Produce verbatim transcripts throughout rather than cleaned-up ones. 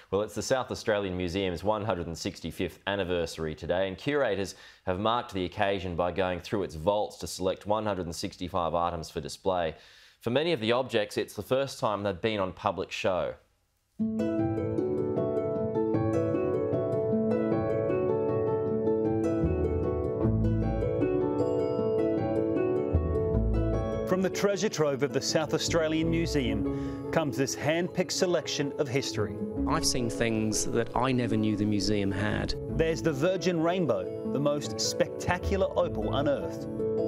Well, it's the South Australian Museum's one hundred sixty-fifth anniversary today, and curators have marked the occasion by going through its vaults to select one hundred sixty-five items for display. For many of the objects, it's the first time they've been on public show. From the treasure trove of the South Australian Museum comes this hand-picked selection of history. I've seen things that I never knew the museum had. There's the Virgin Rainbow, the most spectacular opal unearthed.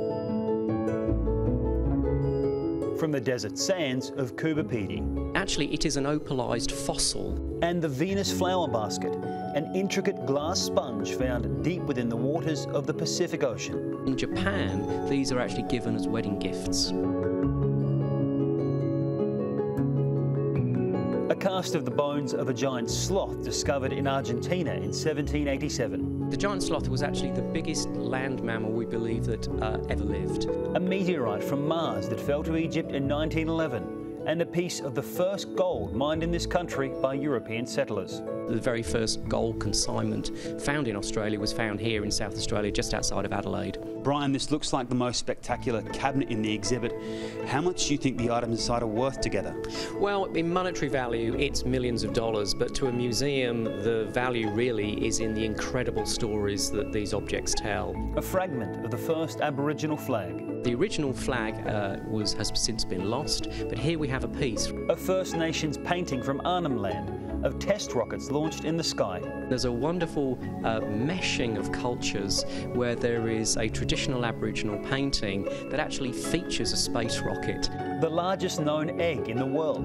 From the desert sands of Coober Pedy. Actually, it is an opalised fossil. And the Venus flower basket, an intricate glass sponge found deep within the waters of the Pacific Ocean. In Japan, these are actually given as wedding gifts. A cast of the bones of a giant sloth discovered in Argentina in seventeen eighty-seven. The giant sloth was actually the biggest land mammal we believe that uh, ever lived. A meteorite from Mars that fell to Egypt in nineteen eleven. And a piece of the first gold mined in this country by European settlers. The very first gold consignment found in Australia was found here in South Australia, just outside of Adelaide. Brian, this looks like the most spectacular cabinet in the exhibit. How much do you think the items inside are worth together? Well, in monetary value, it's millions of dollars, but to a museum, the value really is in the incredible stories that these objects tell. A fragment of the first Aboriginal flag. The original flag uh, was, has since been lost, but here we have a piece. A First Nations painting from Arnhem Land of test rockets launched in the sky. There's a wonderful uh, meshing of cultures where there is a traditional Aboriginal painting that actually features a space rocket. The largest known egg in the world.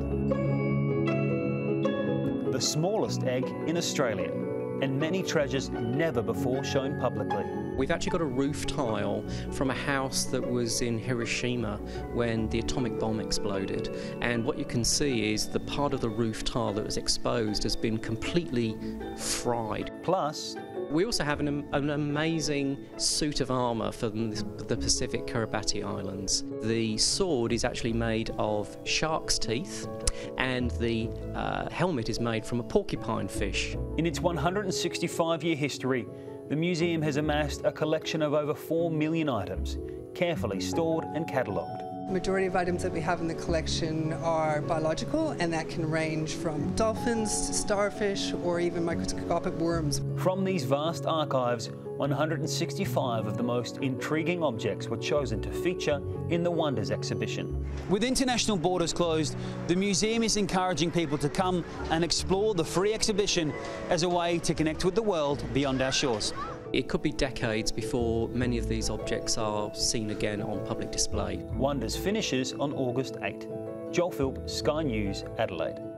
The smallest egg in Australia. And many treasures never before shown publicly. We've actually got a roof tile from a house that was in Hiroshima when the atomic bomb exploded. And what you can see is the part of the roof tile that was exposed has been completely fried. Plus, we also have an, an amazing suit of armour for the Pacific Kiribati Islands. The sword is actually made of shark's teeth, and the uh, helmet is made from a porcupine fish. In its one hundred sixty-five year history, the museum has amassed a collection of over four million items, carefully stored and catalogued. The majority of items that we have in the collection are biological, and that can range from dolphins to starfish or even microscopic worms. From these vast archives, one hundred sixty-five of the most intriguing objects were chosen to feature in the Wonders exhibition. With international borders closed, the museum is encouraging people to come and explore the free exhibition as a way to connect with the world beyond our shores. It could be decades before many of these objects are seen again on public display. Wonders finishes on August eighth. Joel Philp, Sky News, Adelaide.